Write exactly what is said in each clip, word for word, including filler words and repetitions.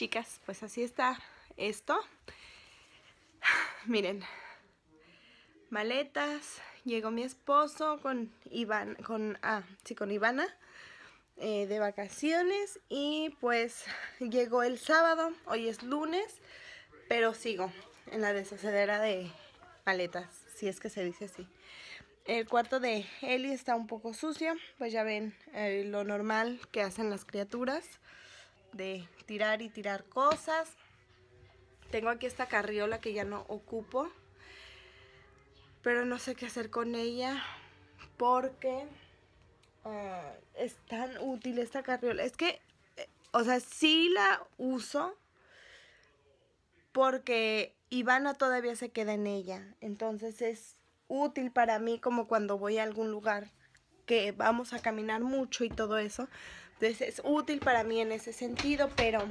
Chicas, pues así está esto. Miren, maletas. Llegó mi esposo con Iván, con ah, sí, con Ivana eh, de vacaciones y pues llegó el sábado. Hoy es lunes, pero sigo en la deshacedera de maletas, si es que se dice así. El cuarto de Eli está un poco sucio, pues ya ven eh, lo normal que hacen las criaturas, de tirar y tirar cosas. Tengo aquí esta carriola que ya no ocupo, pero no sé qué hacer con ella porque uh, es tan útil esta carriola. Es que, eh, o sea, sí la uso porque Ivana todavía se queda en ella. Entonces es útil para mí como cuando voy a algún lugar que vamos a caminar mucho y todo eso. Entonces es útil para mí en ese sentido, pero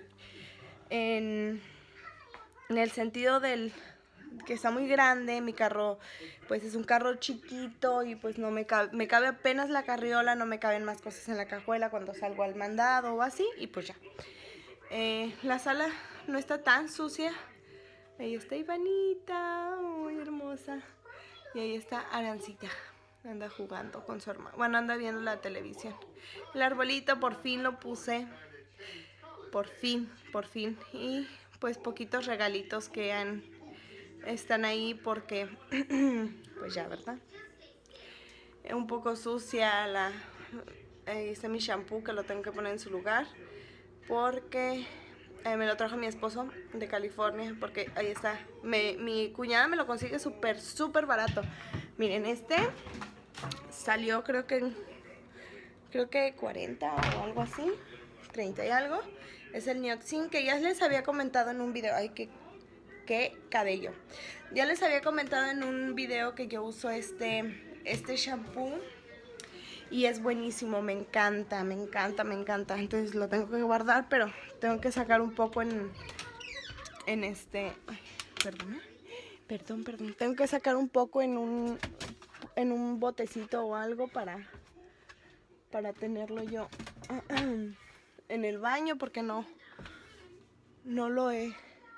en, en el sentido del que está muy grande, mi carro pues es un carro chiquito y pues no me cabe, me cabe apenas la carriola, no me caben más cosas en la cajuela cuando salgo al mandado o así, y pues ya. Eh, la sala no está tan sucia. Ahí está Ivanita, muy hermosa. Y ahí está Arancita, anda jugando con su hermano. Bueno, anda viendo la televisión. El arbolito por fin lo puse. Por fin, por fin. Y pues poquitos regalitos que han, están ahí porque, pues ya, ¿verdad? Un poco sucia la... Ahí está mi shampoo que lo tengo que poner en su lugar. Porque... Eh, me lo trajo mi esposo de California, porque ahí está. Me, mi cuñada me lo consigue súper, súper barato. Miren, este salió creo que creo que cuarenta o algo así, treinta y algo. Es el Nioxin, que ya les había comentado en un video. Ay, qué, qué cabello. Ya les había comentado en un video que yo uso este, este shampoo. Y es buenísimo, me encanta, me encanta, me encanta. Entonces lo tengo que guardar, pero tengo que sacar un poco en, en este... Ay, perdón, perdón, perdón. Tengo que sacar un poco en un, en un botecito o algo para, para tenerlo yo en el baño, porque no, no lo he,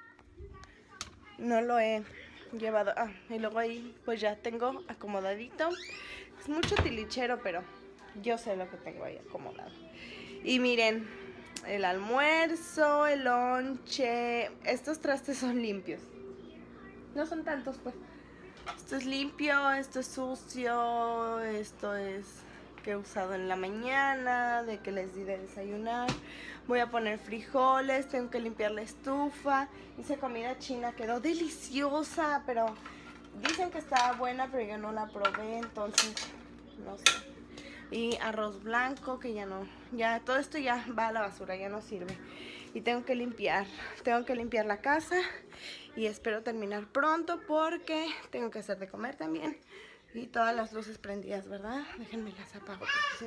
no lo he llevado. Ah, y luego ahí pues ya tengo acomodadito. Es mucho tilichero, pero... yo sé lo que tengo ahí acomodado. Y miren, el almuerzo, el lonche. Estos trastes son limpios. No son tantos, pues. Esto es limpio, esto es sucio, esto es que he usado en la mañana, de que les di de desayunar. Voy a poner frijoles, tengo que limpiar la estufa. Hice comida china, quedó deliciosa, pero dicen que estaba buena, pero yo no la probé, entonces no sé. Y arroz blanco que ya no, ya todo esto ya va a la basura, ya no sirve. Y tengo que limpiar, tengo que limpiar la casa y espero terminar pronto porque tengo que hacer de comer también. Y todas las luces prendidas, ¿verdad? Déjenme las apago.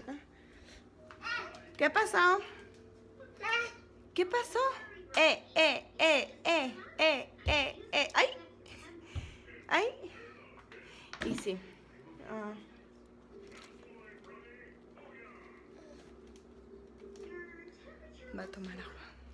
¿Qué pasó? ¿Qué pasó? Eh, eh, eh, eh, eh, eh, eh, ay, ay. Y sí. Uh, Va a tomar agua.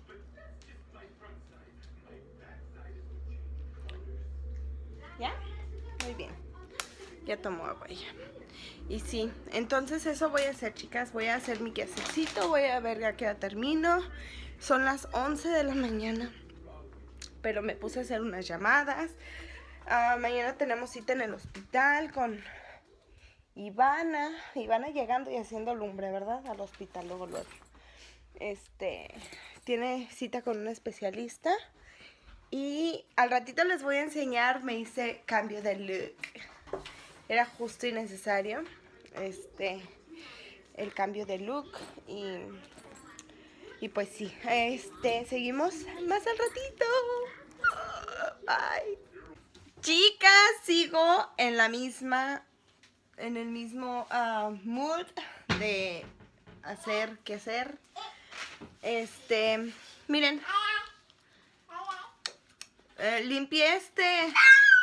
¿Ya? Muy bien. Ya tomó agua ella. Y sí, entonces eso voy a hacer, chicas. Voy a hacer mi quehacercito. Voy a ver a qué hora termino. Son las once de la mañana. Pero me puse a hacer unas llamadas. Uh, mañana tenemos cita en el hospital con Ivana. Ivana llegando y haciendo lumbre, ¿verdad? Al hospital luego, luego. Este, tiene cita con un especialista. Y al ratito les voy a enseñar, me hice cambio de look. Era justo y necesario este, el cambio de look. Y, y pues sí, este, seguimos más al ratito. Ay. Chicas, sigo en la misma, en el mismo uh, mood de hacer, qué hacer. Este, miren. Eh, limpié este.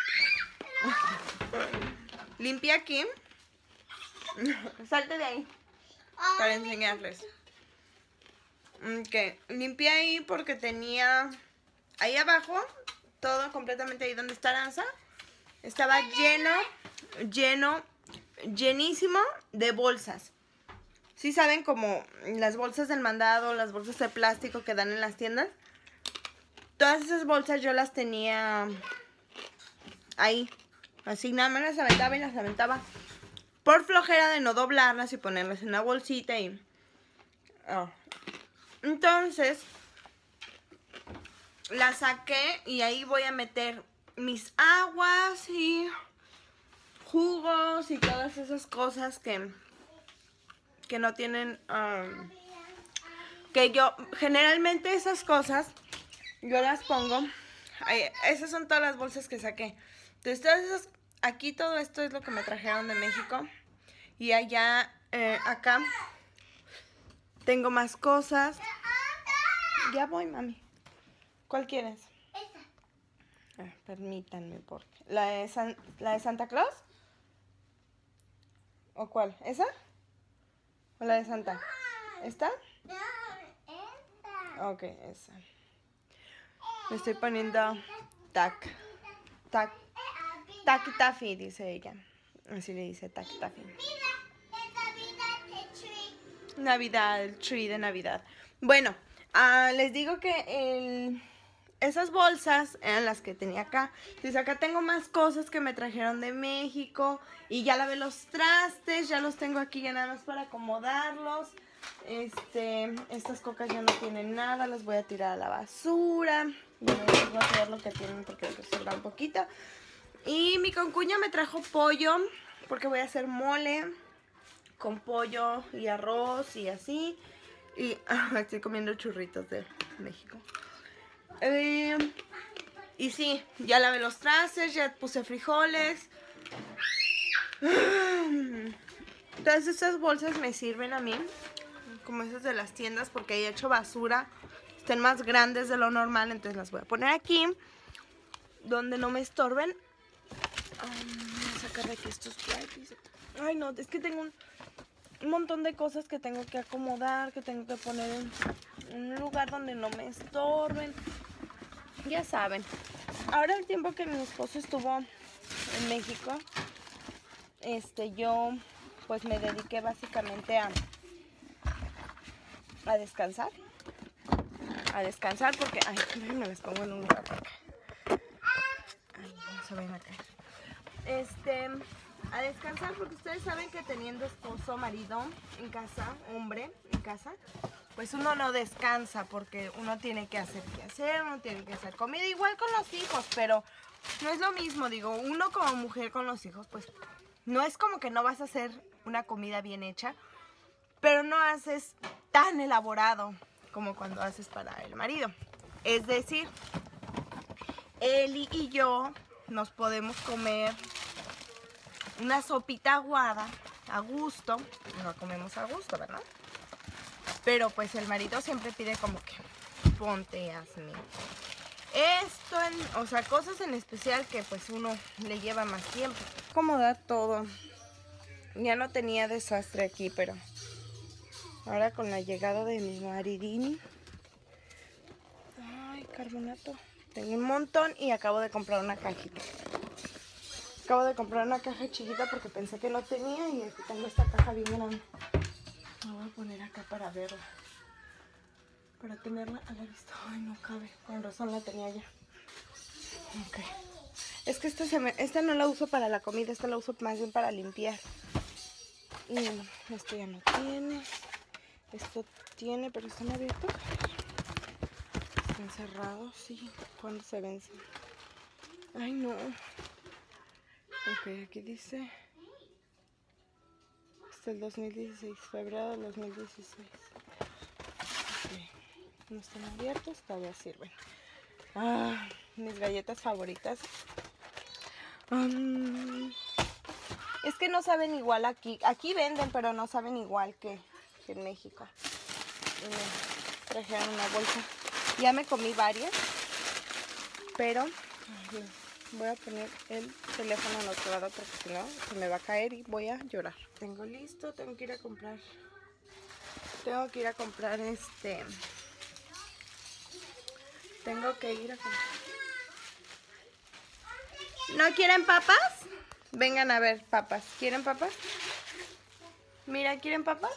Limpié aquí. Salte de ahí. Para enseñarles. Que limpié ahí porque tenía ahí abajo, todo completamente ahí donde está Aranza, estaba lleno, lleno, llenísimo de bolsas. ¿Sí saben como las bolsas del mandado, las bolsas de plástico que dan en las tiendas? Todas esas bolsas yo las tenía ahí, así nada más las aventaba y las aventaba por flojera de no doblarlas y ponerlas en una bolsita y... Oh. Entonces, la saqué y ahí voy a meter mis aguas y jugos y todas esas cosas que, que no tienen... Um, que yo, generalmente esas cosas, yo las pongo... Ahí, esas son todas las bolsas que saqué. Entonces, todas esas, aquí todo esto es lo que me trajeron de México. Y allá, eh, acá, tengo más cosas. Ya voy, mami. ¿Cuál quieres? Esa. Ah, permítanme, porque... ¿La de, San... ¿La de Santa Claus? ¿O cuál? ¿Esa? ¿O la de Santa? ¿Esta? No, esta. Ok, esa. Le estoy poniendo tac. Tac. Tac taffy, dice ella. Así le dice tac taffy. Navidad, el tree de Navidad. Bueno, uh, les digo que el, esas bolsas eran las que tenía acá. Entonces acá tengo más cosas que me trajeron de México. Y ya lavé los trastes, ya los tengo aquí ya nada más para acomodarlos. Este, estas cocas ya no tienen nada, las voy a tirar a la basura. Bueno, les voy a tirar lo que tienen porque les sobra un poquito. Y mi concuña me trajo pollo porque voy a hacer mole con pollo y arroz y así. Y ah, estoy comiendo churritos de México. Eh, y sí, ya lavé los trastes, ya puse frijoles. Todas estas bolsas me sirven a mí, como esas de las tiendas, porque he hecho basura. Están más grandes de lo normal, entonces las voy a poner aquí, donde no me estorben. Um, voy a sacar de aquí estos wipes. Ay, no, es que tengo un... un montón de cosas que tengo que acomodar, que tengo que poner en, en un lugar donde no me estorben. Ya saben. Ahora el tiempo que mi esposo estuvo en México, este, yo pues me dediqué básicamente a, a descansar. A descansar porque, ay, me las pongo en un lugar acá. Ay, no se vayan a caer. Este... A descansar porque ustedes saben que teniendo esposo, marido en casa, hombre en casa, pues uno no descansa porque uno tiene que hacer qué hacer, uno tiene que hacer comida, igual con los hijos, pero no es lo mismo, digo, uno como mujer con los hijos, pues no es como que no vas a hacer una comida bien hecha, pero no haces tan elaborado como cuando haces para el marido. Es decir, Eli y yo nos podemos comer una sopita aguada a gusto, no comemos a gusto, ¿verdad? Pero pues el marido siempre pide como que ponte, hazme esto, en, o sea, cosas en especial que pues uno le lleva más tiempo. Acomodar todo. Ya no tenía desastre aquí, pero ahora con la llegada de mi maridín, ay, carbonato, tengo un montón y acabo de comprar una cajita. Acabo de comprar una caja chiquita porque pensé que no tenía y aquí tengo esta caja bien grande. La voy a poner acá para verla. Para tenerla a la vista. Ay, no cabe. Con razón la tenía ya. Ok. Es que esta, se me, esta no la uso para la comida. Esta la uso más bien para limpiar. Y esto ya no tiene. Esto tiene, pero están abiertos. Están cerrados, sí. ¿Cuándo se vencen? Ay, no. Ok, aquí dice hasta el dos mil dieciséis, febrero del dos mil dieciséis. Okay. No están abiertos, todavía sirven. Ah, mis galletas favoritas. Um, es que no saben igual aquí. Aquí venden, pero no saben igual que, que en México. Y me trajeron una bolsa. Ya me comí varias, pero... Ay, voy a poner el teléfono en otro lado porque si no se me va a caer y voy a llorar. Tengo listo, tengo que ir a comprar Tengo que ir a comprar este... Tengo que ir a comprar... ¿No quieren papas? Vengan a ver papas. ¿Quieren papas? Mira, ¿quieren papas?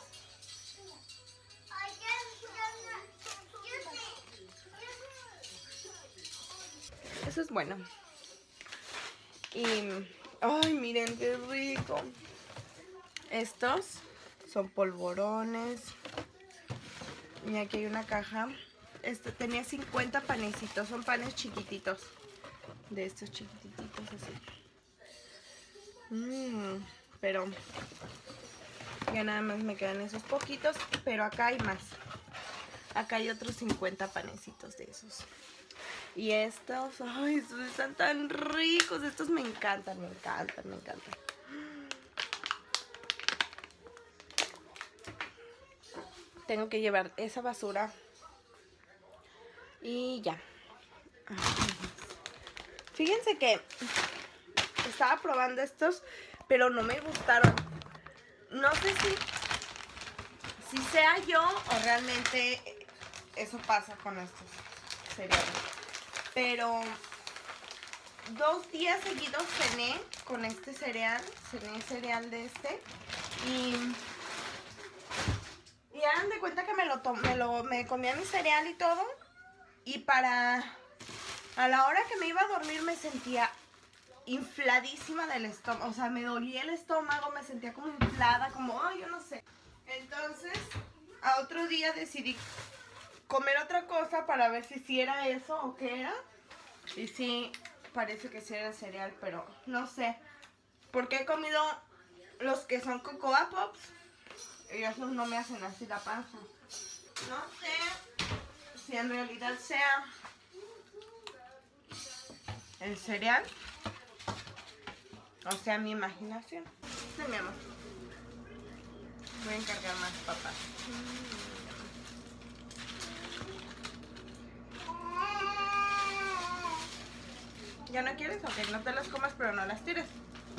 Eso es bueno. Y... ¡ay, miren qué rico! Estos son polvorones. Y aquí hay una caja. Este tenía cincuenta panecitos. Son panes chiquititos. De estos chiquititos así. Mmm, pero ya nada más me quedan esos poquitos. Pero acá hay más. Acá hay otros cincuenta panecitos de esos. Y estos, ay, estos están tan ricos. Estos me encantan, me encantan, me encantan. Tengo que llevar esa basura. Y ya. Fíjense que estaba probando estos, pero no me gustaron. No sé si, si sea yo o realmente eso pasa con estos cereales. Pero dos días seguidos cené con este cereal. Cené cereal de este. Y, y hagan de cuenta que me lo, me lo me comía mi cereal y todo. Y para... a la hora que me iba a dormir me sentía infladísima del estómago. O sea, me dolía el estómago, me sentía como inflada, como, ay, yo no sé. Entonces, a otro día decidí comer otra cosa para ver si sí era eso o qué era. Y sí, parece que sí era cereal, pero no sé. Porque he comido los que son Cocoa Pops y esos no me hacen así la panza. No sé si en realidad sea el cereal o sea mi imaginación. Sí, mi amor. Voy a encargar más papas. ¿Ya no quieres? Ok, no te las comas, pero no las tires.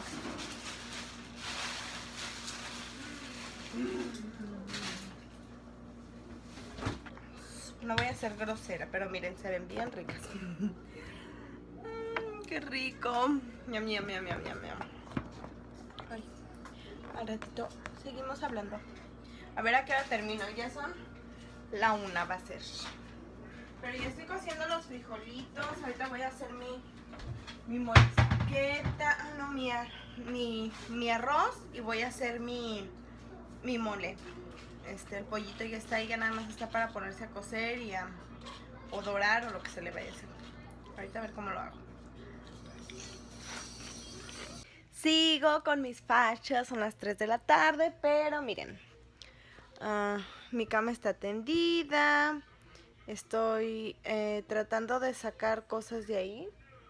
No voy a ser grosera, pero miren, se ven bien ricas. Mm, ¡qué rico! Ñam, ñam, ñam, ñam, ñam, ñam. Ay, al ratito seguimos hablando. A ver a qué hora termino. Ya son la una, va a ser. Pero ya estoy cociendo los frijolitos. Ahorita voy a hacer mi, mi morisqueta. Ah, no, mi, mi, mi arroz. Y voy a hacer mi, mi mole. Este, el pollito ya está ahí, ya nada más está para ponerse a cocer y a o dorar o lo que se le vaya a hacer. Ahorita a ver cómo lo hago. Sigo con mis fachas, son las tres de la tarde, pero miren, uh, mi cama está tendida, estoy eh, tratando de sacar cosas de ahí.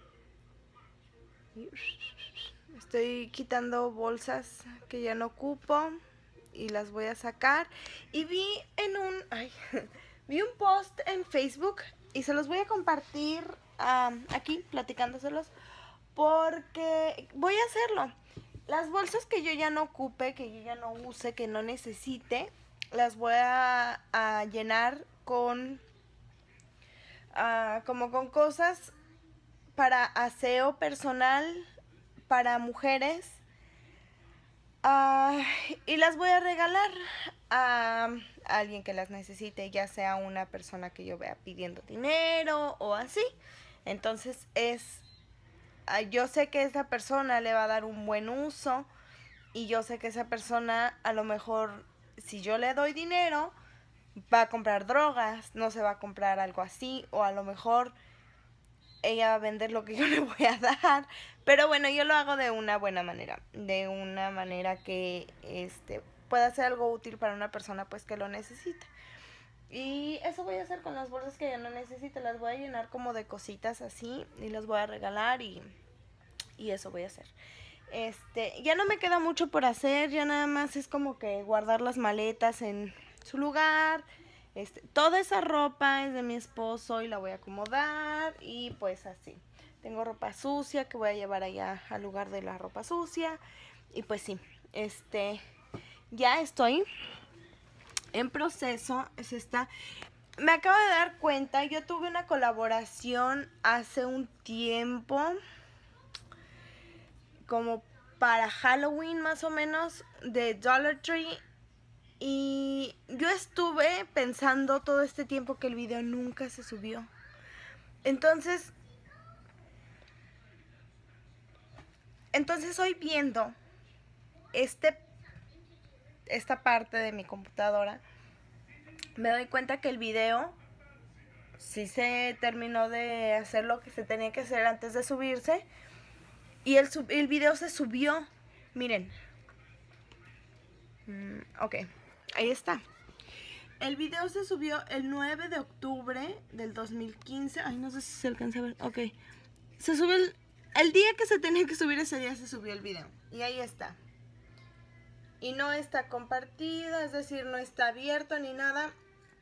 Estoy quitando bolsas que ya no ocupo y las voy a sacar. Y vi en un ay, vi un post en Facebook y se los voy a compartir um, aquí platicándoselos porque voy a hacerlo. Las bolsas que yo ya no ocupe, que yo ya no use, que no necesite, las voy a, a llenar con uh, como con cosas para aseo personal para mujeres. Uh, y las voy a regalar a, a alguien que las necesite, ya sea una persona que yo vea pidiendo dinero o así. Entonces es, uh, yo sé que esa persona le va a dar un buen uso y yo sé que esa persona a lo mejor si yo le doy dinero va a comprar drogas, no se va a comprar algo así, o a lo mejor ella va a vender lo que yo le voy a dar. Pero bueno, yo lo hago de una buena manera. De una manera que este pueda ser algo útil para una persona pues que lo necesita. Y eso voy a hacer con las bolsas que ya no necesito. Las voy a llenar como de cositas así. Y las voy a regalar y, y eso voy a hacer. Este, ya no me queda mucho por hacer. Ya nada más es como que guardar las maletas en su lugar. Este, toda esa ropa es de mi esposo y la voy a acomodar y pues así. Tengo ropa sucia que voy a llevar allá al lugar de la ropa sucia. Y pues sí, este, ya estoy en proceso es esta. Me acabo de dar cuenta, yo tuve una colaboración hace un tiempo, como para Halloween más o menos, de Dollar Tree. Y yo estuve pensando todo este tiempo que el video nunca se subió. Entonces, entonces hoy viendo este, esta parte de mi computadora, me doy cuenta que el video sí se terminó de hacer lo que se tenía que hacer antes de subirse. Y el, sub, el video se subió. Miren. Mm, ok, ahí está. El video se subió el nueve de octubre del dos mil quince. Ay, no sé si se alcanza a ver. Ok. Se subió el, el día que se tenía que subir, ese día se subió el video. Y ahí está. Y no está compartido, es decir, no está abierto ni nada.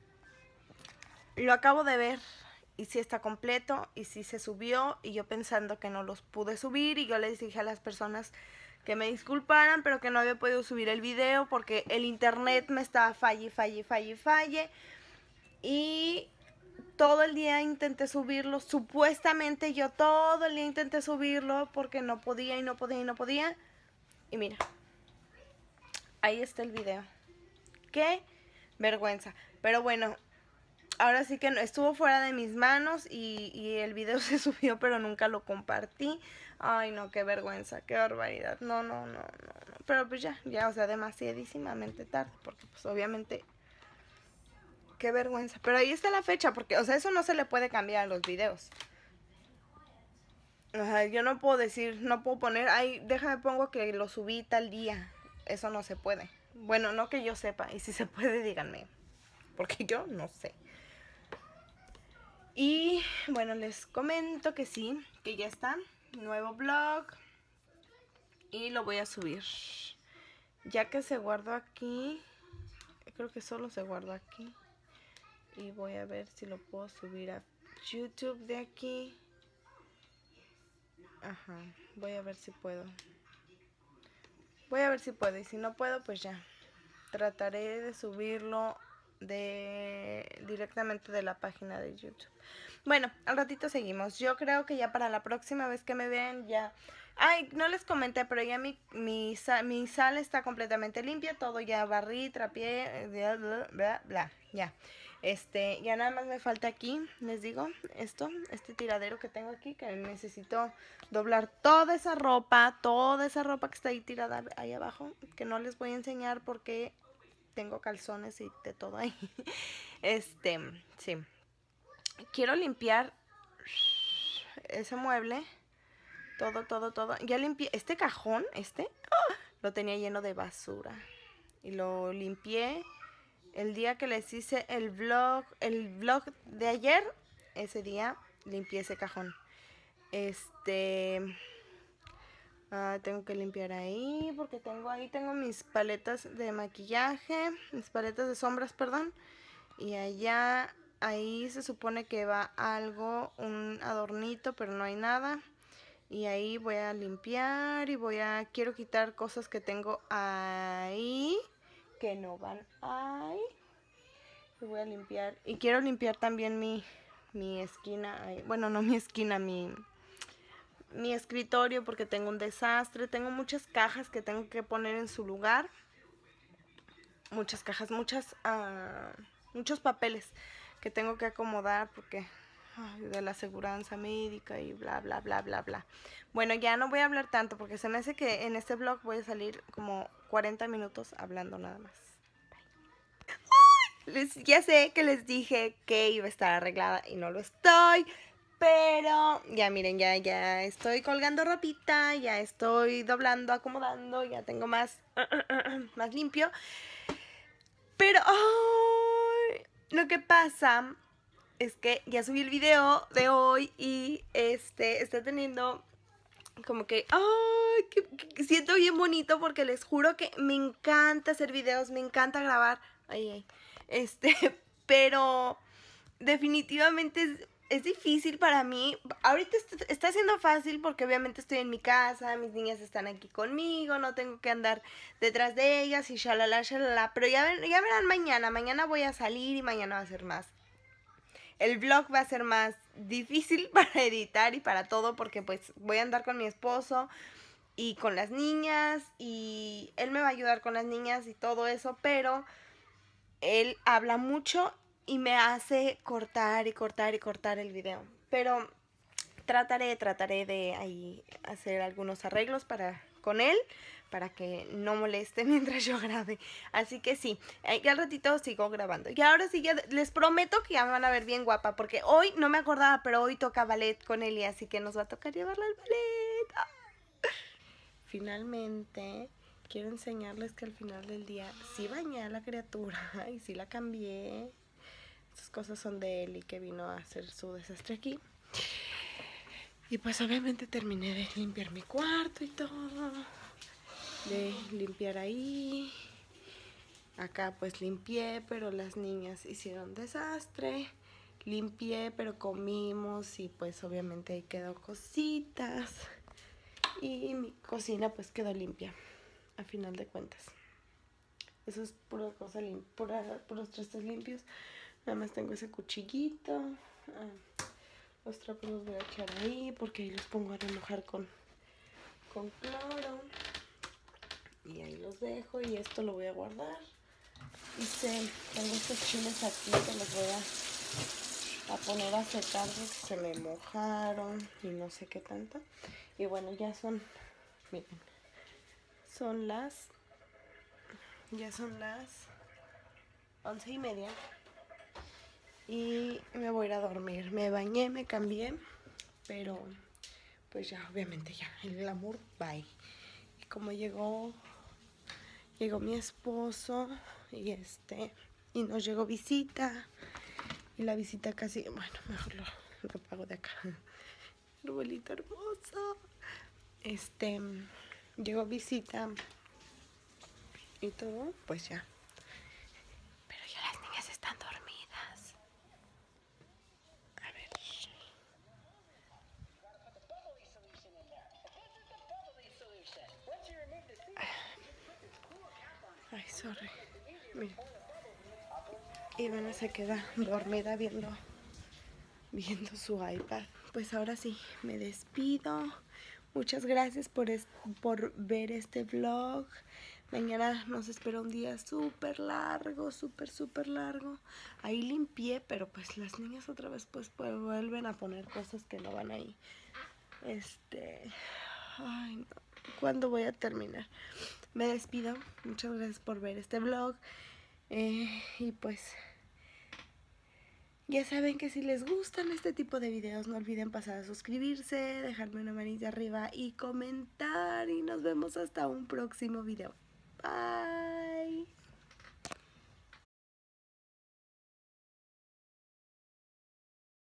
Lo acabo de ver y sí está completo y sí se subió. Y yo pensando que no los pude subir, y yo les dije a las personas que me disculparan, pero que no había podido subir el video porque el internet me estaba falle, falle, falle, falle. Y todo el día intenté subirlo. Supuestamente yo todo el día intenté subirlo porque no podía y no podía y no podía. Y mira, ahí está el video. Qué vergüenza. Pero bueno, ahora sí que estuvo fuera de mis manos y, y el video se subió, pero nunca lo compartí. Ay, no, qué vergüenza, qué barbaridad. No, no, no, no, no. Pero pues ya, ya, o sea, demasiadísimamente tarde, porque pues obviamente, qué vergüenza. Pero ahí está la fecha, porque, o sea, eso no se le puede cambiar a los videos. O sea, yo no puedo decir, no puedo poner, ay, déjame pongo que lo subí tal día. Eso no se puede. Bueno, no que yo sepa, y si se puede, díganme, porque yo no sé. Y bueno, les comento que sí, que ya está, nuevo vlog. Y lo voy a subir. Ya que se guardó aquí, creo que solo se guardó aquí. Y voy a ver si lo puedo subir a YouTube de aquí. Ajá, voy a ver si puedo. Voy a ver si puedo, y si no puedo, pues ya. Trataré de subirlo de directamente de la página de YouTube. Bueno, al ratito seguimos. Yo creo que ya para la próxima vez que me vean ya... Ay, no les comenté, pero ya mi, mi, mi sala está completamente limpia. Todo ya barrí, trapié, bla, bla, bla, bla, ya. Este, ya nada más me falta aquí, les digo, esto, este tiradero que tengo aquí, que necesito doblar toda esa ropa, toda esa ropa que está ahí tirada ahí abajo, que no les voy a enseñar porque tengo calzones y de todo ahí. Este, sí. Quiero limpiar ese mueble, todo, todo, todo. Ya limpié, este cajón, este, ¡oh!, lo tenía lleno de basura y lo limpié. El día que les hice el vlog, el vlog de ayer, ese día limpié ese cajón. Este, uh, tengo que limpiar ahí porque tengo ahí tengo mis paletas de maquillaje, mis paletas de sombras, perdón. Y allá, ahí se supone que va algo, un adornito, pero no hay nada. Y ahí voy a limpiar y voy a, quiero quitar cosas que tengo ahí que no van ahí. Y voy a limpiar. Y quiero limpiar también mi, mi esquina. Ahí. Bueno, no mi esquina, mi, mi escritorio, porque tengo un desastre. Tengo muchas cajas que tengo que poner en su lugar. Muchas cajas, muchas, uh, muchos papeles que tengo que acomodar porque ay, de la aseguranza médica y bla, bla, bla, bla, bla. Bueno, ya no voy a hablar tanto porque se me hace que en este vlog voy a salir como cuarenta minutos hablando nada más. Bye. Les, ya sé que les dije que iba a estar arreglada y no lo estoy, pero ya miren, ya, ya estoy colgando ropita, ya estoy doblando, acomodando, ya tengo más, uh, uh, uh, más limpio. Pero oh, lo que pasa es que ya subí el video de hoy y este está teniendo como que, ay, que, que siento bien bonito porque les juro que me encanta hacer videos, me encanta grabar, ay, ay, este, pero definitivamente es difícil para mí. Ahorita est está siendo fácil porque obviamente estoy en mi casa, mis niñas están aquí conmigo, no tengo que andar detrás de ellas y shalala, shalala. Pero ya, ven, ya verán mañana, mañana voy a salir y mañana va a ser más. El vlog va a ser más difícil para editar y para todo porque pues voy a andar con mi esposo y con las niñas y él me va a ayudar con las niñas y todo eso, pero él habla mucho y me hace cortar y cortar y cortar el video. Pero trataré, trataré de ahí hacer algunos arreglos para con él, para que no moleste mientras yo grabe. Así que sí, ya al ratito sigo grabando. Y ahora sí, ya les prometo que ya me van a ver bien guapa, porque hoy no me acordaba, pero hoy toca ballet con Eli, así que nos va a tocar llevarla al ballet. ¡Ah! Finalmente, quiero enseñarles que al final del día sí bañé a la criatura y sí la cambié. Estas cosas son de Eli, que vino a hacer su desastre aquí. Y pues obviamente terminé de limpiar mi cuarto y todo. De limpiar ahí. Acá pues limpié, pero las niñas hicieron desastre. Limpié, pero comimos y pues obviamente ahí quedó cositas. Y mi cocina pues quedó limpia, a final de cuentas. Eso es pura cosa limpia, pura, puros trastes limpios. Nada más tengo ese cuchillito. Ah, los trapos los voy a echar ahí porque ahí los pongo a remojar con, con cloro. Y ahí los dejo y esto lo voy a guardar. Hice, tengo estos chiles aquí que los voy a, a poner a secar porque se me mojaron y no sé qué tanto. Y bueno, ya son, miren, son las, ya son las once y media. Y me voy a ir a dormir. Me bañé, me cambié, pero pues ya obviamente ya el glamour, bye. Y como llegó, llegó mi esposo y este, y nos llegó visita. Y la visita casi, bueno, mejor lo, lo apago de acá. El abuelito hermoso. Este, llegó visita y todo, pues ya. Pero ya las niñas están dormidas. A ver. Ay, sorry. Miren. Ivana se queda dormida viendo, viendo su iPad. Pues ahora sí, me despido. Muchas gracias por, es, por ver este vlog. Mañana nos espera un día súper largo, súper, súper largo. Ahí limpié, pero pues las niñas otra vez pues, pues vuelven a poner cosas que no van ahí. Este... Ay, no. ¿Cuándo voy a terminar? Me despido. Muchas gracias por ver este vlog. Eh, y pues... Ya saben que si les gustan este tipo de videos, no olviden pasar a suscribirse, dejarme una manita arriba y comentar. Y nos vemos hasta un próximo video. Bye.